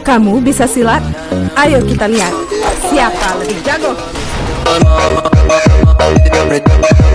Kamu bisa silat? Ayo kita lihat siapa lebih jago.